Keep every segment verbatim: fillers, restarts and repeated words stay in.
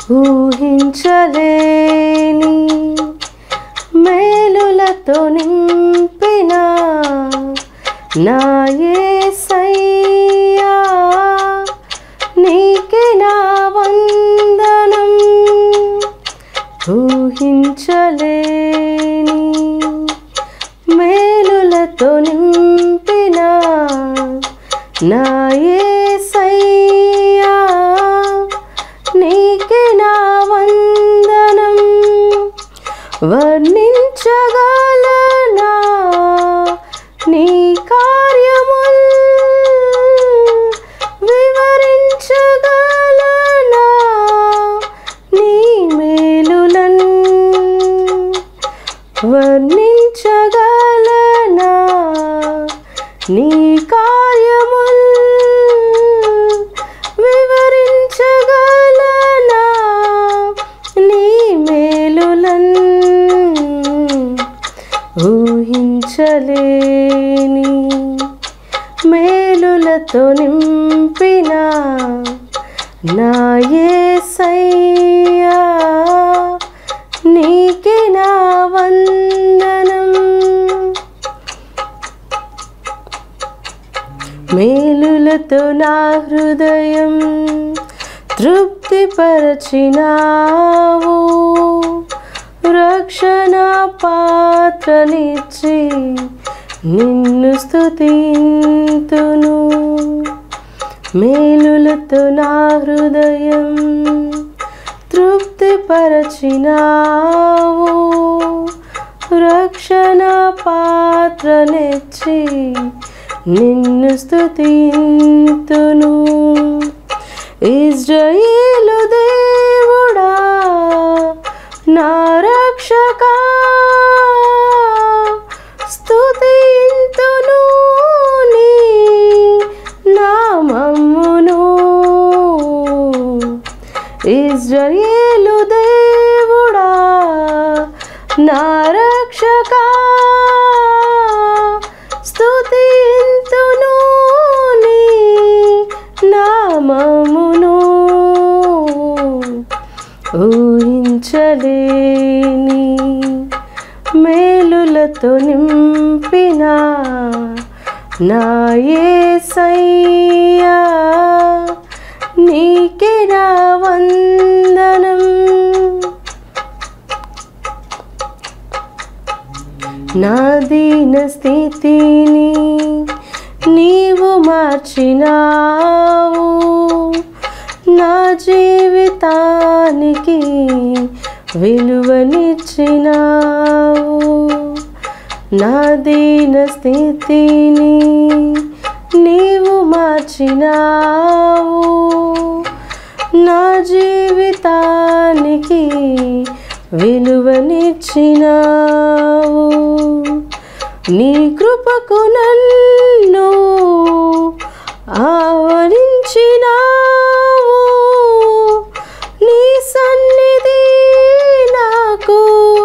ఊహించలేని మేలులతో నింపిన నా యేసయ్యా నీకే నా వందనం. ఊహించలేని మేలులతో నింపిన నా యేసయ్యా నీకే నా వందనం. వర్ణించగలనా నీ కార్యముల్, వివరించగలనా నీ మేలులన్, వర్ణించగలనా నీ కార్యముల్, వివరించగలనా నీ మేలులన్. ఊహించలేని మేలులతో నింపిన నా యేసయ్యా నీకే నా వందనం. మేలులతో నా హృదయం తృప్తిపరచినావు, రక్షణ పాత్రనిచ్చి నిన్ను స్తుతింతును. మేలులతో నా హృదయం తృప్తిపరచినావు, రక్షణ పాత్రనిచ్చి నిన్ను స్తుతింతును. ఇశ్రాయేలు దేవుడా నా రక్షకా స్తుతింతును నీ నామమును. ఇశ్రాయేలు దేవుడా నా రక్షకా స్తుతింతును నీ నామమును. ఊహించలేని మేలులతో నింపిన నా యేసయ్యా నీకే నా వందనం. నా దీన స్థితిని నీవు మార్చినావు, నా జీవితానికి విలువనిచ్చినావు. నా దీన స్థితిని నీవు మార్చినావు, నా జీవితానికి విలువనిచ్చినావు. నీ కృపకు నన్ను ఆవరించినావు, నీ సన్నిధి నాకు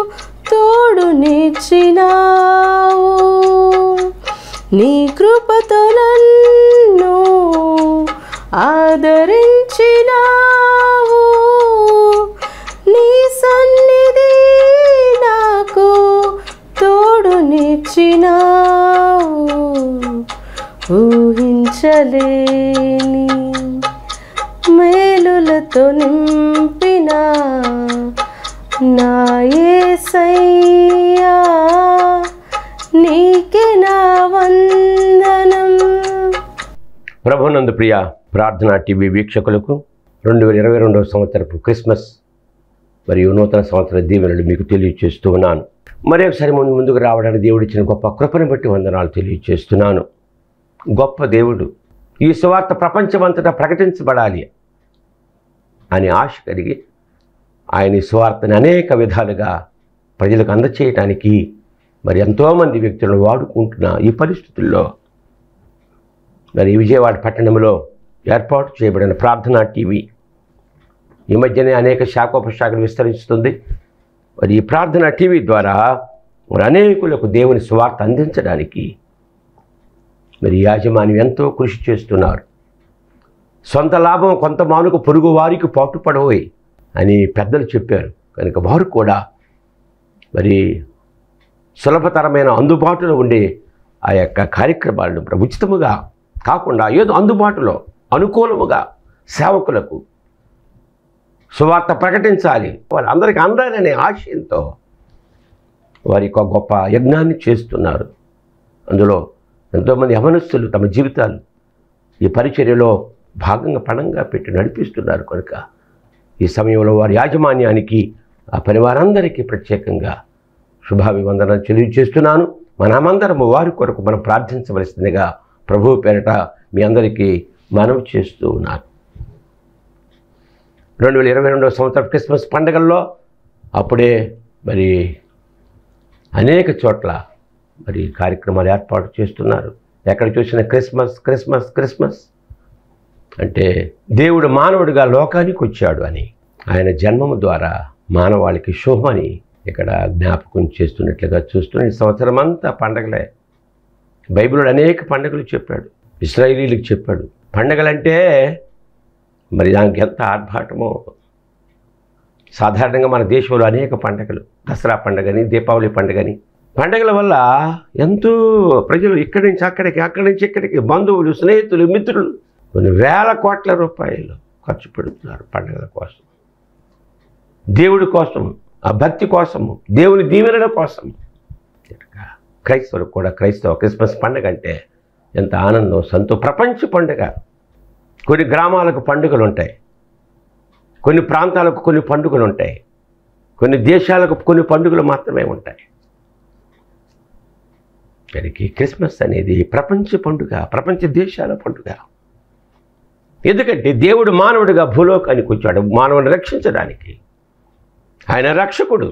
తోడునిచ్చినావు. నీ కృపతో నన్ను ఆదరించినావు, నీ సన్నిధి నాకు తోడునిచ్చినావు. ఊహించలేని మేలులతో నింపిన నా యేసయ్యా నీకే నా వందనం. ప్రభునందు ప్రియ ప్రార్థనా టీవీ వీక్షకులకు రెండు వేల ఇరవై రెండవ సంవత్సరపు క్రిస్మస్ మరియు నూతన సంవత్సర దీవెనలు మీకు తెలియజేస్తూ ఉన్నాను. మరి ఒకసారి ముందు ముందుకు రావడానికి దేవుడిచ్చిన గొప్ప కృపను బట్టి వందనాలు తెలియజేస్తున్నాను. గొప్ప దేవుడు ఈ సువార్త ప్రపంచమంతటా ప్రకటించబడాలి అని ఆశ కలిగి ఆయన ఈ సువార్తని అనేక విధాలుగా ప్రజలకు అందచేయటానికి మరి ఎంతోమంది వ్యక్తులను వాడుకుంటున్న ఈ పరిస్థితుల్లో మరి విజయవాడ పట్టణంలో ఏర్పాటు చేయబడిన ప్రార్థనా టీవీ ఈ మధ్యనే అనేక శాఖోపశాఖలు విస్తరిస్తుంది. మరి ఈ ప్రార్థనా టీవీ ద్వారా మరి అనేకులకు దేవుని సువార్త అందించడానికి మరి యాజమాన్యం ఎంతో కృషి చేస్తున్నారు. సొంత లాభం కొంత మానుకు పొరుగు వారికి పాటుపడబోయి అని పెద్దలు చెప్పారు. కనుక వారు కూడా మరి సులభతరమైన అందుబాటులో ఉండే ఆ యొక్క కార్యక్రమాలను ఉచితముగా కాకుండా ఏదో అందుబాటులో అనుకూలముగా సేవకులకు సువార్త ప్రకటించాలి, వాళ్ళందరికీ అందాలనే ఆశయంతో వారి యొక్క గొప్ప యజ్ఞాన్ని చేస్తున్నారు. అందులో ఎంతోమంది యవనస్తులు తమ జీవితాలు ఈ పరిచర్యలో భాగంగా పణంగా పెట్టి నడిపిస్తున్నారు. కనుక ఈ సమయంలో వారి యాజమాన్యానికి ఆ పరివారందరికీ ప్రత్యేకంగా శుభాభివందనలు తెలియజేస్తున్నాను. మనమందరము వారి కొరకు మనం ప్రార్థించవలసిందిగా ప్రభువు పేరట మీ అందరికీ మనవి చేస్తూ ఉన్నాను. రెండు వేల ఇరవై రెండవ సంవత్సరం క్రిస్మస్ పండుగల్లో అప్పుడే మరి అనేక చోట్ల మరి కార్యక్రమాలు ఏర్పాటు చేస్తున్నారు. ఎక్కడ చూసినా క్రిస్మస్ క్రిస్మస్ క్రిస్మస్ అంటే దేవుడు మానవుడిగా లోకానికి వచ్చాడు అని, ఆయన జన్మము ద్వారా మానవాళికి శుభమని ఇక్కడ జ్ఞాపకం చేస్తున్నట్లుగా చూస్తున్న ఈ సంవత్సరం అంతా పండగలే. బైబిల్లో అనేక పండుగలు చెప్పాడు, ఇశ్రాయేలీలకు చెప్పాడు. పండగలంటే మరి దానికి ఎంత ఆర్భాటమో. సాధారణంగా మన దేశంలో అనేక పండుగలు, దసరా పండుగని, దీపావళి పండుగని, పండుగల వల్ల ఎంతో ప్రజలు ఇక్కడి నుంచి అక్కడికి, అక్కడి నుంచి ఇక్కడికి, బంధువులు, స్నేహితులు, మిత్రులు కొన్ని వేల కోట్ల రూపాయలు ఖర్చు పెడుతున్నారు పండుగల కోసం, దేవుడి కోసం, ఆ భక్తి కోసము, దేవుని దీవెనల కోసం. క్రైస్తవులకు కూడా క్రైస్తవ క్రిస్మస్ పండుగ అంటే ఎంత ఆనందం, సంతో ప్రపంచ పండుగ. కొన్ని గ్రామాలకు పండుగలు ఉంటాయి, కొన్ని ప్రాంతాలకు కొన్ని పండుగలు ఉంటాయి, కొన్ని దేశాలకు కొన్ని పండుగలు మాత్రమే ఉంటాయి. దానికి క్రిస్మస్ అనేది ప్రపంచ పండుగ, ప్రపంచ దేశాల పండుగ. ఎందుకంటే దేవుడు మానవుడిగా భూలోకానికి వచ్చాడు మానవుని రక్షించడానికి. ఆయన రక్షకుడు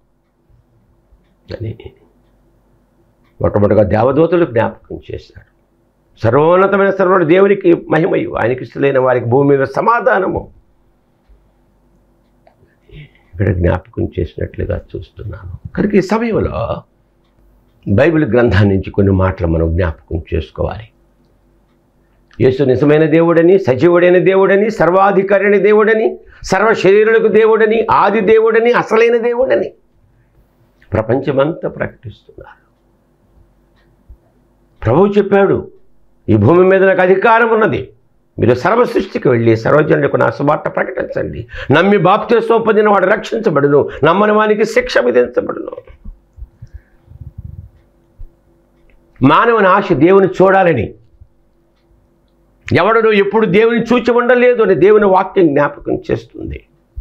అని మొట్టమొదటిగా దేవదూతలు జ్ఞాపకం చేశాడు. సర్వోన్నతమైన సర్వుడు దేవునికి మహిమయు, ఆయనకి ఇష్టలైన వారికి భూమి మీద సమాధానము ఇక్కడ జ్ఞాపకం చేసినట్లుగా చూస్తున్నాను. కనుక ఈ సమయంలో బైబిల్ గ్రంథం నుంచి కొన్ని మాటలు మనం జ్ఞాపకం చేసుకోవాలి. యేసు నిజమైన దేవుడని, సజీవుడైన దేవుడని, సర్వాధికారి అయిన దేవుడని, సర్వ శరీరులకు దేవుడని, ఆది దేవుడని, అసలైన దేవుడని ప్రపంచమంతా ప్రకటిస్తున్నారు. ప్రభువు చెప్పాడు, ఈ భూమి మీద నాకు అధికారం ఉన్నది, మీరు సర్వ సృష్టికి వెళ్ళి సర్వజనులకు నా సువార్త ప్రకటించండి. నమ్మి బాప్తిస్మం పొందిన వాడు రక్షించబడును, నమ్మని వానికి శిక్ష విధించబడును. మానవుని ఆశ దేవుని చూడాలని, ఎవడను ఎప్పుడు దేవుని చూచి ఉండలేదు అని దేవుని వాక్యం జ్ఞాపకం చేస్తుంది.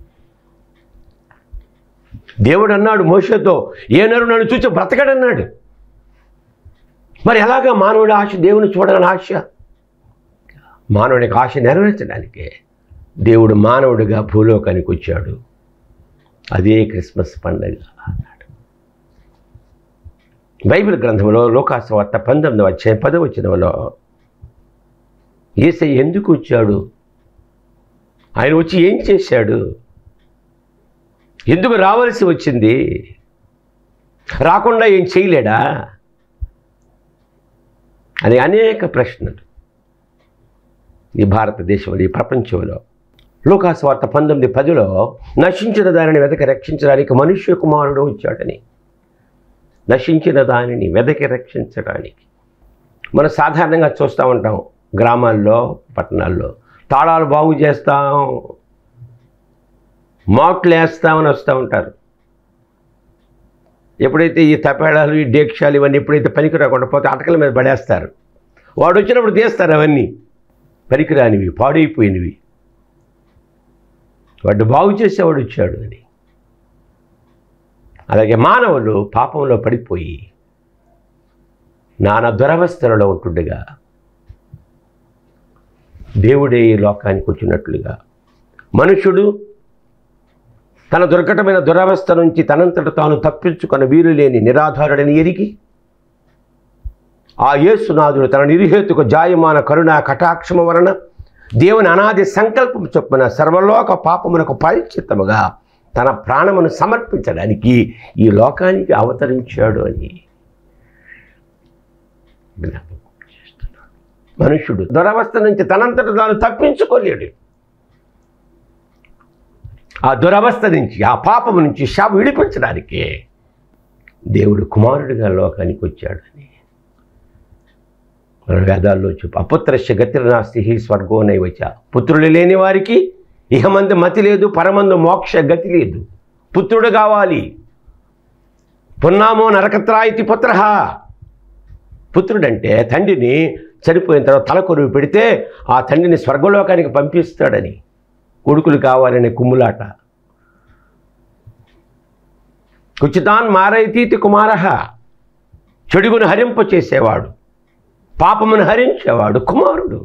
దేవుడు అన్నాడు మోషేతో, ఏ నరుడు నన్ను చూచి బ్రతకడన్నాడు. మరి ఎలాగా మానవుడి ఆశ దేవుని చూడాలని ఆశ? మానవుడికి ఆశ నెరవేర్చడానికే దేవుడు మానవుడిగా భూలోకానికి వచ్చాడు. అదే క్రిస్మస్ పండుగ అన్నాడు. బైబిల్ గ్రంథంలో లోకాసువార్త పంతొమ్మిదవ అధ్యాయం పదవ వచనంలో యేసయ్య ఎందుకు వచ్చాడు, ఆయన వచ్చి ఏం చేశాడు, ఎందుకు రావాల్సి వచ్చింది, రాకుండా ఏం చేయలేడా అని అనేక ప్రశ్నలు ఈ భారతదేశంలో, ఈ ప్రపంచంలో. లోకాసువార్త పంతొమ్మిది పదిలో నశించిన దానిని వెతకి రక్షించడానికి మనుష్య కుమారుడు వచ్చాడని, నశించిన దానిని వెతకి రక్షించడానికి. మనం సాధారణంగా చూస్తూ ఉంటాం, గ్రామాల్లో పట్టణాల్లో తాళాలు బాగు చేస్తాం, మాట్లు వేస్తామని వస్తూ ఉంటారు. ఎప్పుడైతే ఈ తపేళాలు, ఈ డేక్షాలు ఇవన్నీ ఎప్పుడైతే పనికి రాకుండా పోతే అటకల మీద పడేస్తారు. వాడు వచ్చినప్పుడు తీస్తారు అవన్నీ పనికిరానివి, పాడైపోయినవి. వాడు బాగు చేసేవాడు వచ్చాడు అని. అలాగే మానవులు పాపంలో పడిపోయి నానా దురవస్థలలో ఉంటుండగా దేవుడే ఈ లోకానికి వచ్చినట్లుగా మనుషుడు తన దుర్ఘటమైన దురవస్థ నుంచి తనంతట తాను తప్పించుకున్న వీలు లేని నిరాధారుడని ఎరిగి ఆ యేసునాథుడు తన నిర్హేతుక జాయమాన కరుణా కటాక్షము వలన దేవుని అనాది సంకల్పం చొప్పున సర్వలోక పాపమునకు ప్రాయశ్చిత్తముగా తన ప్రాణమును సమర్పించడానికి ఈ లోకానికి అవతరించాడు అని జ్ఞాపకం చేస్తున్నాడు. మనుష్యుడు దురవస్థ నుంచి తనంతట తాను తప్పించుకోలేడు. ఆ దురవస్థ నుంచి, ఆ పాపము నుంచి శాపం విడిపించడానికి దేవుడు కుమారుడిగా లోకానికి వచ్చాడని మన వేదాల్లో చెప్పు. అపుత్రస్య గతిర్నాస్తి స్వర్గో నైవచ. పుత్రులు లేని వారికి ఇహమందు మతి లేదు, పరమందు మోక్ష గతి లేదు. పుత్రుడు కావాలి. పున్నామో నరకత్రాయితి పుత్ర. పుత్రుడంటే తండ్రిని చనిపోయిన తర్వాత తలకొరువు పెడితే ఆ తండ్రిని స్వర్గలోకానికి పంపిస్తాడని. కొడుకులు కావాలనే కుమ్ములాట. కుచితాన్ మారైతీతి కుమారః. చెడుగును హరింప చేసేవాడు, పాపమును హరించేవాడు కుమారుడు.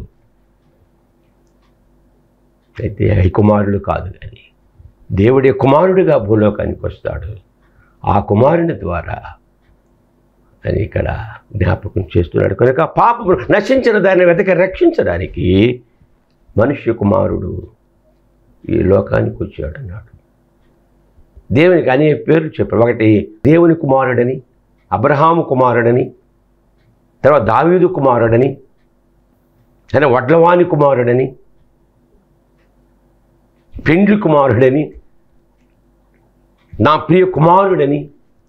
అయితే ఈ కుమారుడు కాదు, కానీ దేవుడే కుమారుడిగా భూలోకానికి వస్తాడు. ఆ కుమారుని ద్వారా అని ఇక్కడ జ్ఞాపకం చేస్తున్నాడు. కనుక పాపము నశించిన దాన్ని వెతక రక్షించడానికి మనుష్య కుమారుడు ఈ లోకానికి వచ్చాడు అన్నాడు. దేవునికి అనేక పేర్లు చెప్పారు. ఒకటి దేవుని కుమారుడని, అబ్రహాము కుమారుడని, తర్వాత దావీదు కుమారుడని, లేదా వడ్లవాని కుమారుడని, పెండ్లి కుమారుడని, నా ప్రియ కుమారుడని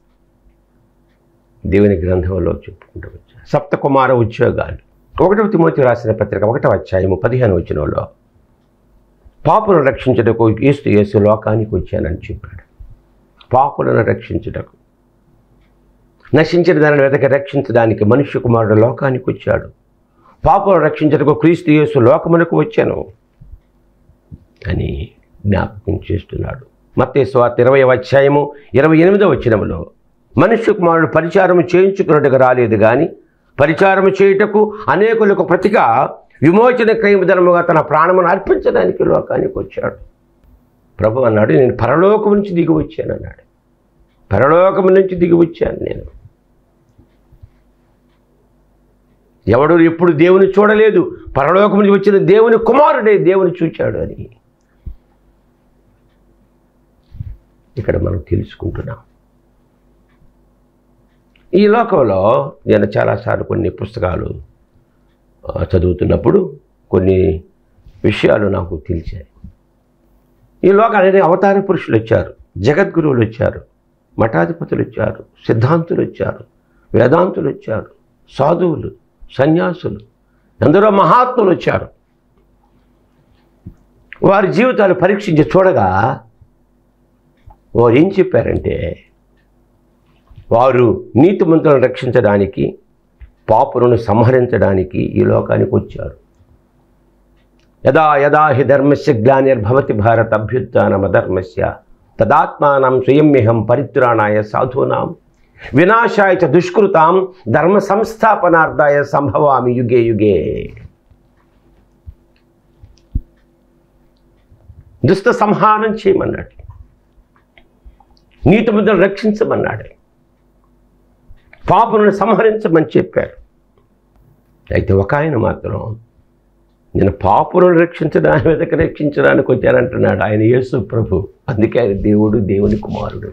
దేవుని గ్రంథంలో చెప్పుకుంటూ వచ్చారు. సప్త కుమార ఉద్యోగాలు. ఒకటవ తిమోతి రాసిన పత్రిక ఒకటవ అధ్యాయము పదిహేను వచనంలో పాపులను రక్షించుటకు యేసు యేసు లోకానికి వచ్చానని చెప్పాడు. పాపులను రక్షించుటకు, నశించిన దానిని వెతక రక్షించడానికి మనుష్య కుమారుడు లోకానికి వచ్చాడు. పాపులను రక్షించుటకు క్రీస్తు యేసు లోకమునకు వచ్చాను అని జ్ఞాపకం చేస్తున్నాడు. మత్తయి సువార్త ఇరవైవ అధ్యాయము ఇరవై ఎనిమిదవ వచనములో మనుష్య కుమారుడు పరిచారము చేయించుకున్నట్టుగా రాలేదు, కానీ పరిచారము చేయుటకు అనేకులకు ప్రతిగా విమోచన క్రయధనముగా తన ప్రాణమును అర్పించడానికి లోకానికి వచ్చాడు. ప్రభు అన్నాడు, నేను పరలోకం నుంచి దిగి వచ్చాను అన్నాడు. పరలోకం నుంచి దిగి వచ్చాను నేను. ఎవడు ఎప్పుడు దేవుని చూడలేదు, పరలోకం నుంచి వచ్చిన దేవుని కుమారుడే దేవుని చూచాడు అని ఇక్కడ మనం తెలుసుకుంటున్నాం. ఈ లోకంలో నేను చాలాసార్లు కొన్ని పుస్తకాలు చదువుతున్నప్పుడు కొన్ని విషయాలు నాకు తెలిసాయి. ఈ లోకానికి అవతార పురుషులు వచ్చారు, జగద్గురువులు వచ్చారు, మఠాధిపతులు వచ్చారు, సిద్ధాంతులు వచ్చారు, వేదాంతులు వచ్చారు, సాధువులు, సన్యాసులు, ఎందరో మహాత్ములు వచ్చారు. వారి జీవితాలు పరీక్షించి చూడగా వారు ఏం చెప్పారంటే, వారు నీతిమంతులను రక్షించడానికి, పాపులను సంహరించడానికి ఈ లోకానికి వచ్చారు. యదా యదా హి ధర్మస్య గ్లానిర్భవతి భారత అభ్యుత్థానమధర్మస్య తదాత్మానం స్వయమ్యహం పరిత్రాణాయ సాధూనాం వినాశాయ చ దుష్కృతాం ధర్మ సంస్థాపనార్థాయ సంభవామి యుగే యుగే. దుష్ట సంహారం చేయమన్నాడు, నీతిమంతులను రక్షించమన్నాడు, పాపులను సంహరించమని చెప్పారు. అయితే ఒక ఆయన మాత్రం నేను పాపులను రక్షించడానికి వెతక రక్షించడానికి వచ్చానంటున్నాడు. ఆయన యేసు ప్రభు. అందుకే ఆయన దేవుడు, దేవుని కుమారుడు.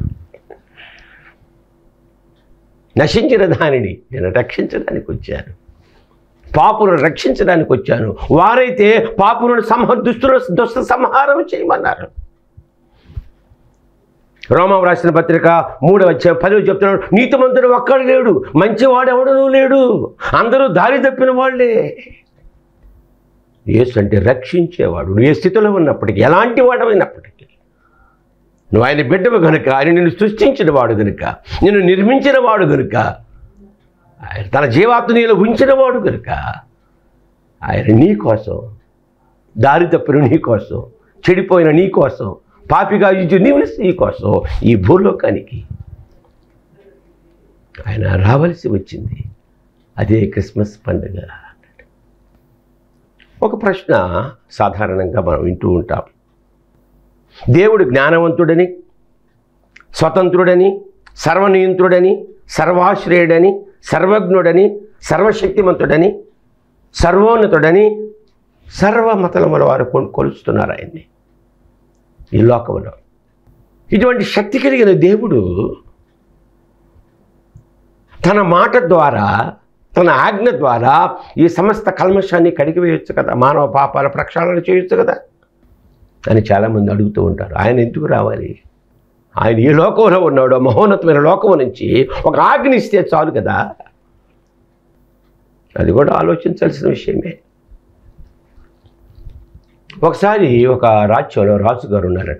నశించిన దానిని నేను రక్షించడానికి వచ్చాను, పాపులను రక్షించడానికి వచ్చాను. వారైతే పాపులను సంహ దుష్టుల దుష్ట సంహారం చేయమన్నారు. రోమా రాసిన పత్రిక మూడవ అధ్యాయం పదవి చెప్తున్నాడు, నీతిమంతుడు ఒక్కడు లేడు, మంచివాడు ఎవడనూ లేడు, అందరూ దారి తప్పిన వాళ్ళే. యేసు అంటే రక్షించేవాడు. నువ్వు ఏ స్థితిలో ఉన్నప్పటికీ, ఎలాంటి వాడమైనప్పటికీ, నువ్వు ఆయన బిడ్డవు కనుక, ఆయన నిన్ను సృష్టించిన వాడు కనుక, నిన్ను నిర్మించిన వాడు కనుక, ఆయన తన జీవాత్మ నీలో ఉంచిన వాడు కనుక, ఆయన నీ కోసం, దారి తప్పిన నీ కోసం, చెడిపోయిన నీ కోసం, పాపిగా ఇచ్చు నీవు నీ కోసం ఈ భూలోకానికి ఆయన రావలసి వచ్చింది. అదే క్రిస్మస్ పండుగ. ఒక ప్రశ్న సాధారణంగా మనం వింటూ ఉంటాం. దేవుడు జ్ఞానవంతుడని, స్వతంత్రుడని, సర్వనియంత్రుడని, సర్వాశ్రయుడని, సర్వజ్ఞుడని, సర్వశక్తిమంతుడని, సర్వోన్నతుడని సర్వమతలముల వారు కొలుస్తున్నారు ఆయన్ని ఈ లోకంలో. ఇటువంటి శక్తి కలిగిన దేవుడు తన మాట ద్వారా, తన ఆజ్ఞ ద్వారా ఈ సమస్త కల్మషాన్ని కడిగివేయచ్చు కదా, మానవ పాపాల ప్రక్షాళన చేయొచ్చు కదా. అని చాలామంది అడుగుతూ ఉంటారు. ఆయన ఎందుకు రావాలి? ఆయన ఈ లోకంలో ఉన్నాడు, మహోన్నతమైన లోకం నుంచి ఒక ఆజ్ఞ ఇస్తే చాలు కదా. అది కూడా ఆలోచించాల్సిన విషయమే. ఒకసారి ఒక రాజ్యంలో రాజుగారు ఉన్నారట.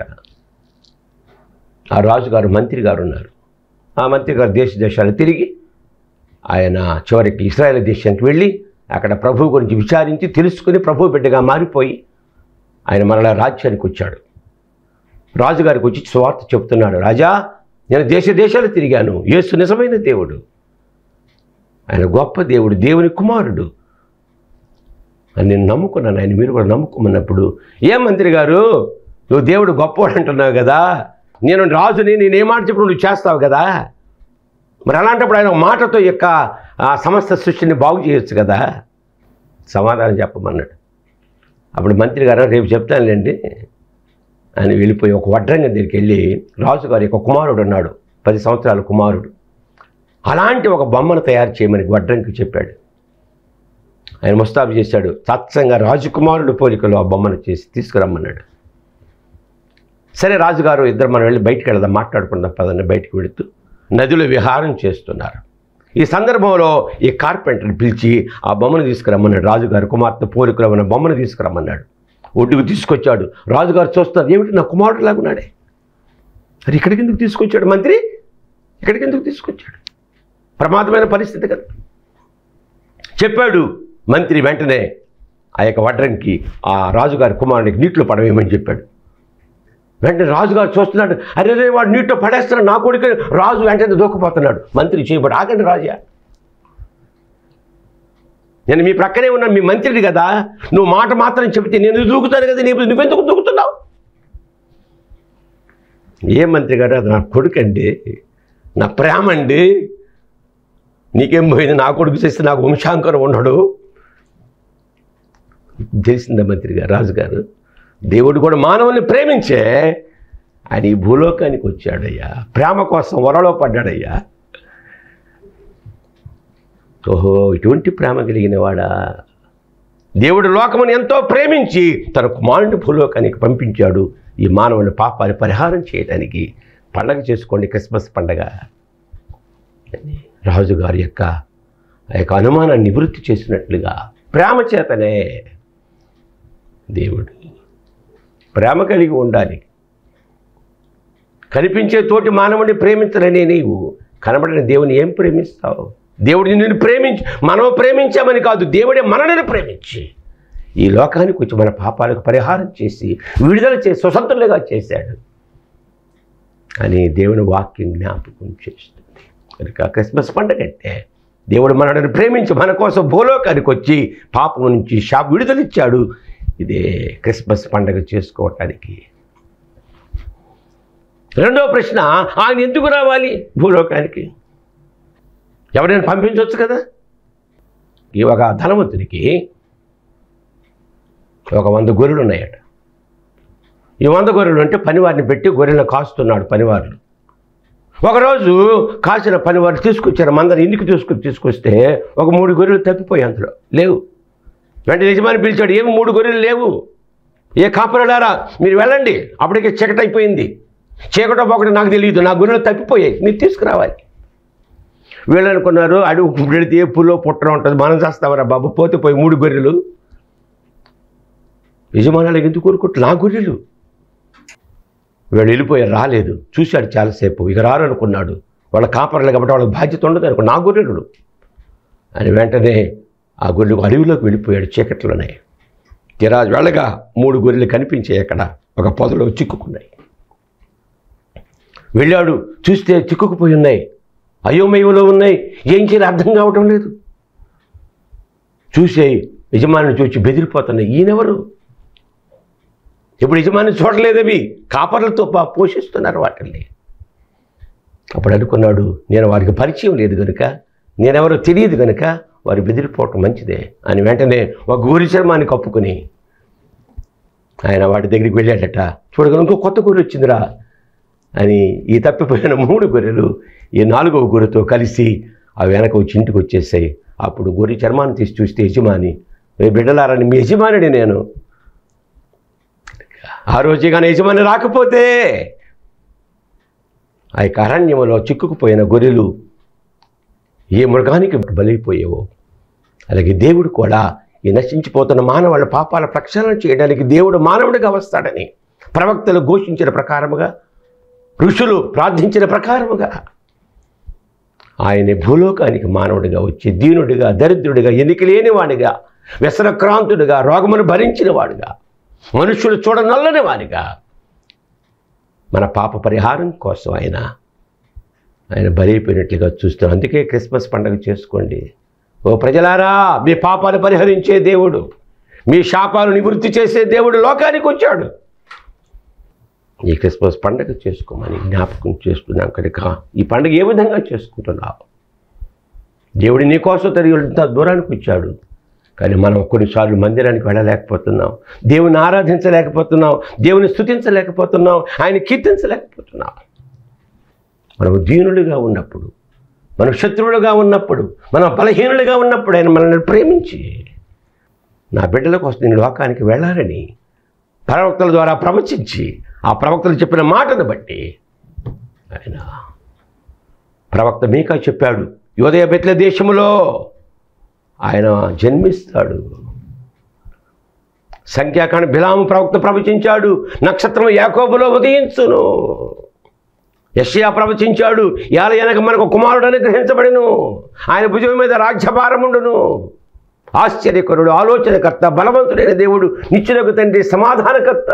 ఆ రాజుగారు మంత్రి గారు ఉన్నారు. ఆ మంత్రి గారు దేశ దేశాలు తిరిగి ఆయన చివరికి ఇశ్రాయేల్ దేశానికి వెళ్ళి అక్కడ ప్రభు గురించి విచారించి తెలుసుకుని ప్రభు బిడ్డగా మారిపోయి ఆయన మరలా రాజ్యానికి వచ్చాడు. రాజుగారికి వచ్చి సువార్త చెబుతున్నాడు. రాజా, నేను దేశ దేశాలు తిరిగాను, యేసు నిజమైన దేవుడు, ఆయన గొప్ప దేవుడు, దేవుని కుమారుడు అని నేను నమ్ముకున్నాను, ఆయన మీరు కూడా నమ్ముకోమన్నప్పుడు, ఏ మంత్రి గారు నువ్వు దేవుడు గొప్పవాడు అంటున్నావు కదా, నేను రాజుని, నేను ఏ మాట చెప్పిన నువ్వు చేస్తావు కదా, మరి అలాంటప్పుడు ఆయన మాటతో యొక్క ఆ సమస్త సృష్టిని బాగు చేయొచ్చు కదా, సమాధానం చెప్పమన్నాడు. అప్పుడు మంత్రి గారు రేపు చెప్తానులేండి అని వెళ్ళిపోయి ఒక వడ్రంగం దగ్గరికి వెళ్ళి రాజుగారి యొక్క కుమారుడు ఉన్నాడు, పది సంవత్సరాల కుమారుడు, అలాంటి ఒక బొమ్మను తయారు చేయమని వడ్రంగికి చెప్పాడు. ఆయన ముస్తాబు చేశాడు. తత్సంగా రాజకుమారుడు పోలికలో ఆ బొమ్మను చేసి తీసుకురమ్మన్నాడు. సరే రాజుగారు ఇద్దరు మనం వెళ్ళి బయటికి వెళదాం మాట్లాడుకుందాం పదండి బయటికి వెళుతూ నదిలో విహారం చేస్తున్నారు. ఈ సందర్భంలో ఈ కార్పెంటర్ని పిలిచి ఆ బొమ్మను తీసుకురమ్మన్నాడు. రాజుగారు కుమార్తె పోలికలో ఉన్న బొమ్మను తీసుకురమ్మన్నాడు. ఒడ్డుకు తీసుకొచ్చాడు. రాజుగారు చూస్తారు, ఏమిటి నా కుమారుడు లాగున్నాడే, మరి ఇక్కడికి ఎందుకు తీసుకొచ్చాడు మంత్రి, ఇక్కడికి ఎందుకు తీసుకొచ్చాడు, ప్రమాదమైన పరిస్థితి కదా చెప్పాడు. మంత్రి వెంటనే ఆ యొక్క వడ్రంకి ఆ రాజుగారి కుమారుడికి నీటిలో పడవేయమని చెప్పాడు. వెంటనే రాజుగారు చూస్తున్నాడు, అరే రే వాడు నీటిలో పడేస్తున్నాడు నా కొడుకు. రాజు వెంటనే దూకపోతున్నాడు. మంత్రి చేయబడి, ఆగండి రాజా, నేను మీ ప్రక్కనే ఉన్నాను, మీ మంత్రిని కదా, నువ్వు మాట మాత్రం చెబితే నేను దూకుతాను కదా, నీవు నువ్వెందుకు దూకుతున్నావు? ఏ మంత్రి గారు, అది నా కొడుకు అండి, నా ప్రేమ అండి, నీకేం పోయింది, నా కొడుకు చేస్తే నాకు వంశాంకరం ఉన్నాడు. తెలిసిందా మంత్రి గారు, రాజుగారు, దేవుడు కూడా మానవుల్ని ప్రేమించే ఆయన ఈ భూలోకానికి వచ్చాడయ్యా, ప్రేమ కోసం వరలో పడ్డాడయ్యా. ఓహో, ఇటువంటి ప్రేమ కలిగిన వాడా, దేవుడు లోకమును ఎంతో ప్రేమించి తన కుమారుని భూలోకానికి పంపించాడు ఈ మానవుని పాపాన్ని పరిహారం చేయడానికి. పండగ చేసుకోండి, క్రిస్మస్ పండగ. రాజుగారి యొక్క ఆ యొక్క అనుమానాన్ని నివృత్తి చేసినట్లుగా ప్రేమ చేతనే దేవుడు ప్రేమ కలిగి ఉండాలి. కనిపించే తోటి మానవుడిని ప్రేమించలేనే నీవు కనబడిన దేవుని ఏం ప్రేమిస్తావు? దేవుడిని నిన్ను ప్రేమించి, మనం ప్రేమించామని కాదు, దేవుడే మనల్ని ప్రేమించి ఈ లోకానికి వచ్చి మన పాపాలకు పరిహారం చేసి విడుదల చేసి స్వతంత్రులుగా చేశాడు అని దేవుని వాక్యం జ్ఞాపకం చేస్తుంది. కనుక క్రిస్మస్ పండుగ అంటే దేవుడు మనల్ని ప్రేమించి మన కోసం భూలోకానికి వచ్చి పాపం నుంచి శా విడుదలిచ్చాడు. ఇదే క్రిస్మస్ పండుగ చేసుకోవటానికి. రెండవ ప్రశ్న, ఆయన ఎందుకు రావాలి భూలోకానికి? ఎవరైనా పంపించవచ్చు కదా. ఈ ఒక ధనవంతుడికి ఒక వంద గొర్రెలు ఉన్నాయట. ఈ వంద గొర్రెలు అంటే పనివారిని పెట్టి గొర్రెలను కాస్తున్నాడు పనివారులు. ఒకరోజు కాసిన పనివారు తీసుకొచ్చారు మందరు. ఇందుకు తీసుకు తీసుకొస్తే ఒక మూడు గొర్రెలు తప్పిపోయి అందులో లేవు. వెంటనే యజమాని పిలిచాడు, ఏమి మూడు గొర్రెలు లేవు, ఏ కాపరులారా మీరు వెళ్ళండి, అప్పటికే చీకటి అయిపోయింది, చీకటో ఒకటి నాకు తెలియదు, నా గొర్రెలు తప్పిపోయాయి, మీరు తీసుకురావాలి. వీళ్ళు అనుకున్నారు, అడుగు పెడితే పుల్లో పుట్టడం ఉంటుంది, మనం చేస్తామరా బాబు, పోతే పోయి మూడు గొర్రెలు. యజమానులకు ఎందుకు కోరుకుంటు, నా గొర్రెలు. వీళ్ళు వెళ్ళిపోయారు, రాలేదు. చూశాడు చాలాసేపు, ఇక రారు అనుకున్నాడు. వాళ్ళ కాపర్లు కాబట్టి వాళ్ళకి బాధ్యత ఉండదు అనుకో, నా గొర్రెలు అని వెంటనే ఆ గొర్రెలు అడవిలోకి వెళ్ళిపోయాడు చీకట్లోనే. తిరాజు వెళ్ళగా మూడు గొర్రెలు కనిపించాయి, అక్కడ ఒక పొదలో చిక్కుకున్నాయి. వెళ్ళాడు, చూస్తే చిక్కుకుపోయి ఉన్నాయి, అయోమయంలో ఉన్నాయి, ఏం చేయాలి అర్థం కావటం లేదు. చూసే యజమానిని చూసి బెదిరిపోతున్నాయి. ఈయనెవరు? ఇప్పుడు యజమాని చూడలేదు, అవి కాపర్లతో పోషిస్తున్నారు వాటిని. అప్పుడు అనుకున్నాడు, నేను వారికి పరిచయం లేదు కనుక, నేనెవరో తెలియదు కనుక వారు బెదిరిపోవటం మంచిదే అని వెంటనే ఒక గొర్రె చర్మాన్ని కప్పుకొని ఆయన వాటి దగ్గరికి వెళ్ళాడట. చూడగా ఇంకో కొత్త గొర్రె వచ్చిందిరా అని ఈ తప్పిపోయిన మూడు గొర్రెలు ఈ నాలుగవ గొర్రెతో కలిసి అవి వెనక వచ్చి ఇంటికి వచ్చేసాయి. అప్పుడు గొర్రె చర్మాన్ని తీసి చూస్తే యజమాని, బిడ్డలారని మీ యజమానుడి నేను. ఆ రోజు కానీ యజమాని రాకపోతే ఆ యొక్క అరణ్యంలో చిక్కుకుపోయిన గొర్రెలు ఏ మృగానికి బలైపోయేవో, అలాగే దేవుడు కూడా ఈ నశించిపోతున్న మానవాళ్ళ పాపాల ప్రక్షాళన చేయడానికి దేవుడు మానవుడిగా వస్తాడని ప్రవక్తలు ఘోషించిన ప్రకారముగా, ఋషులు ప్రార్థించిన ప్రకారముగా ఆయన భూలోకానికి మానవుడిగా వచ్చి దీనుడిగా, దరిద్రుడిగా, ఎన్నిక లేనివాడిగా, వ్యసనక్రాంతుడిగా, రోగమును భరించిన వాడిగా, మనుషులు చూడనల్లని వాడిగా మన పాప పరిహారం కోసం ఆయన ఆయన బలైపోయినట్లుగా చూస్తాం. అందుకే క్రిస్మస్ పండుగ చేసుకోండి. ఓ ప్రజలారా, మీ పాపాలు పరిహరించే దేవుడు, మీ శాపాలు నివృత్తి చేసే దేవుడు లోకానికి వచ్చాడు. ఈ క్రిస్మస్ పండుగ చేసుకోమని జ్ఞాపకం చేస్తున్నాం కనుక ఈ పండుగ ఏ విధంగా చేసుకుంటున్నావు? దేవుడు నీ కోసం తిరిగి దూరానికి వచ్చాడు, కానీ మనం కొన్నిసార్లు మందిరానికి వెళ్ళలేకపోతున్నాం, దేవుని ఆరాధించలేకపోతున్నాం, దేవుని స్తుతించలేకపోతున్నాం, ఆయన కీర్తించలేకపోతున్నాం. మనం దీనులుగా ఉన్నప్పుడు, మనం శత్రువులుగా ఉన్నప్పుడు, మనం బలహీనులుగా ఉన్నప్పుడు ఆయన మనల్ని ప్రేమించి నా బిడ్డల కోసం నేను లోకానికి వెళ్ళాలని ప్రవక్తల ద్వారా ప్రవచించి, ఆ ప్రవక్తలు చెప్పిన మాటను బట్టి ఆయన ప్రవక్త మీకా చెప్పాడు, యోదయ బెత్లె దేశములో ఆయన జన్మిస్తాడు. సంఖ్యాకాండ బిలాము ప్రవక్త ప్రవచించాడు, నక్షత్రం యాకోబులో ఉదయించును. యెషయా ప్రవచించాడు, యాల వెనక మనకు కుమారుడు అనుగ్రహించబడును, ఆయన భుజం మీద రాజ్యభారముండును. ఆశ్చర్యకరుడు, ఆలోచనకర్త, బలవంతుడైన దేవుడు, నిత్యులకు తండ్రి, సమాధానకర్త.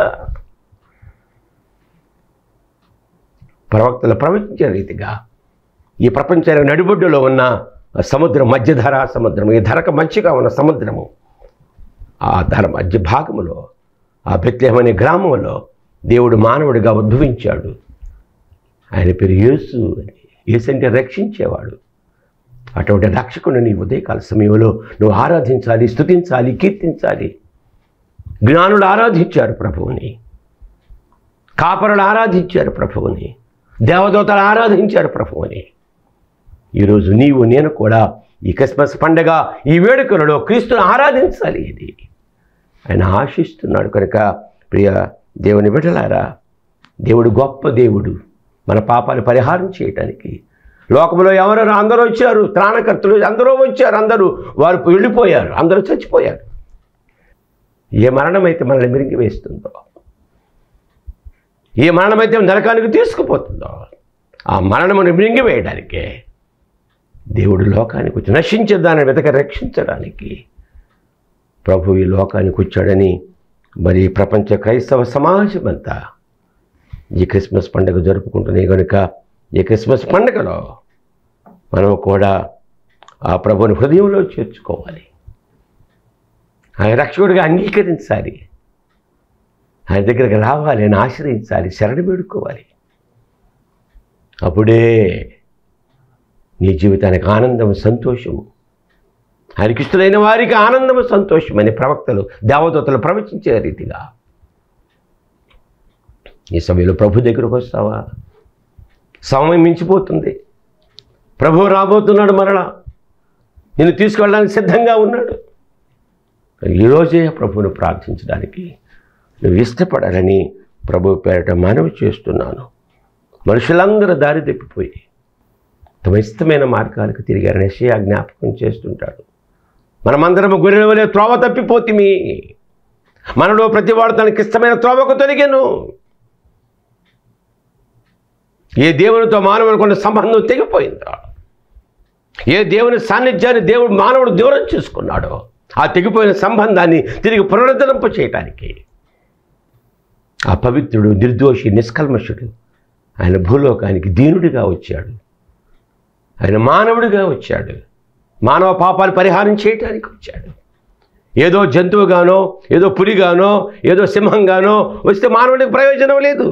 ప్రవక్తలు ప్రవచించిన రీతిగా ఈ ప్రపంచానికి నడిబొడ్డులో ఉన్న సముద్రం, మధ్యధరా సముద్రం, ఈ ధరకు మంచిగా ఉన్న సముద్రము, ఆ ధర మధ్య భాగములో, ఆ బెత్లెహేము అనే గ్రామంలో దేవుడు మానవుడిగా ఉద్భవించాడు. ఆయన పేరు యేసు అని. యేసు అంటే రక్షించేవాడు. అటువంటి రక్షకుని నీ ఉదయకాల సమయంలో నువ్వు ఆరాధించాలి, స్తుతించాలి, కీర్తించాలి. జ్ఞానులు ఆరాధించారు ప్రభువుని, కాపరులు ఆరాధించారు ప్రభువుని, దేవదూతలు ఆరాధించారు ప్రభువుని. ఈరోజు నీవు నేను కూడా ఈ క్రిస్మస్ పండగ, ఈ వేడుకలలో క్రీస్తుని ఆరాధించాలి. ఇది ఆయన ఆశిస్తున్నాడు. కనుక ప్రియ దేవుని బిడ్డలారా, దేవుడు గొప్ప దేవుడు. మన పాపాలు పరిహారం చేయటానికి లోకంలో ఎవరు అందరూ వచ్చారు, త్రాణకర్తలు అందరూ వచ్చారు, అందరూ వారు వెళ్ళిపోయారు, అందరూ చచ్చిపోయారు. ఏ మరణమైతే మనల్ని మిరింగి వేస్తుందో, ఏ మరణమైతే నరకానికి తీసుకుపోతుందో, ఆ మరణమును మిరింగి వేయడానికే దేవుడు లోకానికి వచ్చి నశించే దాన్ని వెతక రక్షించడానికి ప్రభు ఈ లోకానికి వచ్చాడని మరి ప్రపంచ క్రైస్తవ సమాజం అంతా ఈ క్రిస్మస్ పండుగ జరుపుకుంటున్నాయి. కనుక ఈ క్రిస్మస్ పండుగలో మనం కూడా ఆ ప్రభుని హృదయంలో చేర్చుకోవాలి, ఆయన రక్షకుడిగా అంగీకరించాలి, ఆయన దగ్గరికి రావాలి, ఆయన ఆశ్రయించాలి, శరణి వేడుకోవాలి. అప్పుడే నీ జీవితానికి ఆనందము, సంతోషము, ఆయనకి ఇష్టమైన వారికి ఆనందము, సంతోషం అని ప్రవక్తలు, దేవదూతలు ప్రవచించే రీతిగా ఈ సమయంలో ప్రభు దగ్గరకు వస్తావా? సమయం మించిపోతుంది, ప్రభు రాబోతున్నాడు, మరలా నిన్ను తీసుకెళ్ళడానికి సిద్ధంగా ఉన్నాడు. ఈరోజే ప్రభువును ప్రార్థించడానికి నువ్వు ఇష్టపడాలని ప్రభు పేరట మనవి చేస్తున్నాను. మనుషులందరూ దారి తప్పిపోయి తమ ఇష్టమైన మార్గాలకు తిరిగారని యెషయా జ్ఞాపకం చేస్తుంటాడు. మనమందరము గొర్రెల వలె త్రోవ తప్పిపోతిమి, మనలో ప్రతివాడు తనకి ఇష్టమైన త్రోవకు తొలగెను. ఏ దేవునితో మానవునికున్న సంబంధం తెగిపోయిందో, ఏ దేవుని సాన్నిధ్యాన్ని దేవుడు మానవుడు దూరం చేసుకున్నాడో, ఆ తెగిపోయిన సంబంధాన్ని తిరిగి పునరుద్ధరింప చేయటానికి ఆ పవిత్రుడు, నిర్దోషి, నిష్కల్మషుడు ఆయన భూలోకానికి దీనుడిగా వచ్చాడు. ఆయన మానవుడిగా వచ్చాడు, మానవ పాపాలు పరిహారం చేయటానికి వచ్చాడు. ఏదో జంతువుగానో, ఏదో పులిగానో, ఏదో సింహంగానో వస్తే మానవుడికి ప్రయోజనం లేదు.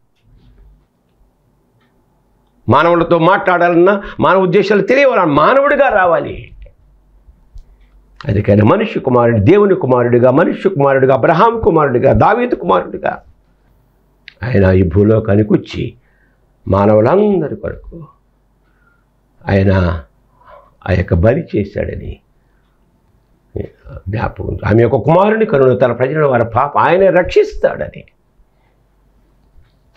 మానవులతో మాట్లాడాలన్నా, మానవ ఉద్దేశాలు తెలియాలన్నా మానవుడిగా రావాలి. అందుకని మనుష్య కుమారుడు, దేవుని కుమారుడిగా, మనుష్య కుమారుడిగా, అబ్రహాం కుమారుడిగా, దావీదు కుమారుడిగా ఆయన ఈ భూలోకానికి వచ్చి మానవులందరి కొరకు ఆయన ఆ యొక్క బలి చేశాడని జ్ఞాపకం. ఆమె యొక్క కుమారుని కనును తన ప్రజల వారి పాప ఆయన రక్షిస్తాడని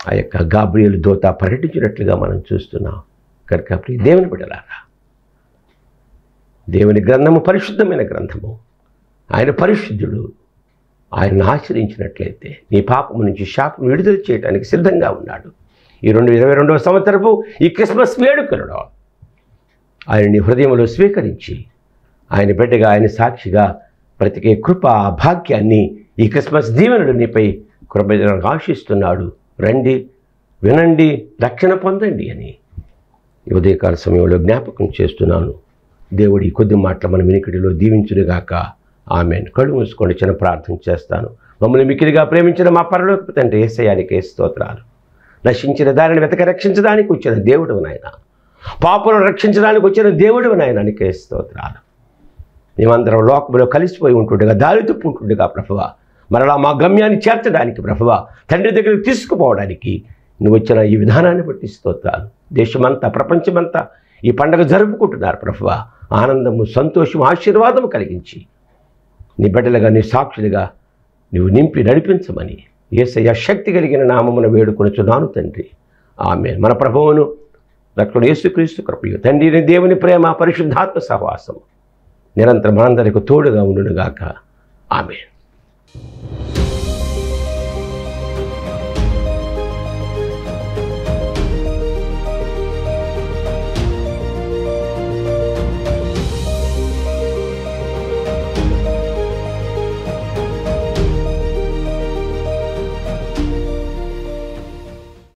ఆ యొక్క గాబ్రియలు దూత పర్యటించినట్లుగా మనం చూస్తున్నాం. కనుక ప్రియ దేవుని బిడ్డలారా, దేవుని గ్రంథము పరిశుద్ధమైన గ్రంథము. ఆయన పరిశుద్ధుడు. ఆయనను ఆశ్రయించినట్లయితే నీ పాపము నుంచి శాపం విడుదల చేయడానికి సిద్ధంగా ఉన్నాడు. ఈ రెండు ఇరవై రెండవ సంవత్సరపు ఈ క్రిస్మస్ వేడుకలలో ఆయన నీ హృదయంలో స్వీకరించి ఆయన బిడ్డగా, ఆయన సాక్షిగా బ్రతికే కృప, భాగ్యాన్ని ఈ క్రిస్మస్ దీవెనలు నీపై కృపజనకు ఆశిస్తున్నాడు. రండి, వినండి, రక్షణ పొందండి అని ఈ ఉదయకాల సమయంలో జ్ఞాపకం చేస్తున్నాను. దేవుడి కొద్ది మాటలు మన వినికిడిలో దీవించునుగాక. ఆమెన్. కళ్ళు మూసుకోండి, చిన్న ప్రార్థన చేస్తాను. మమ్మల్ని మిక్కిలిగా ప్రేమించిన మా పరలోకపు తండ్రి యేసయ్యానికే స్తోత్రాలు. నశించిన దానిని వెతక రక్షించడానికి వచ్చిన దేవుడు నాయన, పాపులను రక్షించడానికి వచ్చిన దేవుడు నాయన, నీకే స్తోత్రాలు. మేమందరం లోకంలో కలిసిపోయి ఉంటుండగా, దారి తప్పు ఉంటుండగా ప్రభువా, మరలా మా గమ్యాన్ని చేర్చడానికి ప్రభువా, తండ్రి దగ్గరికి తీసుకుపోవడానికి నువ్వు వచ్చిన ఈ విధానాన్ని బట్టి స్తోత్రాలు. దేశమంతా, ప్రపంచమంతా ఈ పండుగ జరుపుకుంటున్నారు ప్రభువా. ఆనందము, సంతోషం, ఆశీర్వాదము కలిగించి నీ బిడ్డలుగా, నీ సాక్షులుగా నువ్వు నింపి నడిపించమని యేసయ్య శక్తి కలిగిన నామమున వేడుకొనుచున్నాను తండ్రి. ఆమేన్. మన ప్రభువును రక్షకుడు యేసుక్రీస్తు కృపయు, తండ్రిని దేవుని ప్రేమ, పరిశుద్ధాత్మ సహవాసం నిరంతరం మనందరికి తోడుగా ఉండునుగాక. ఆమేన్.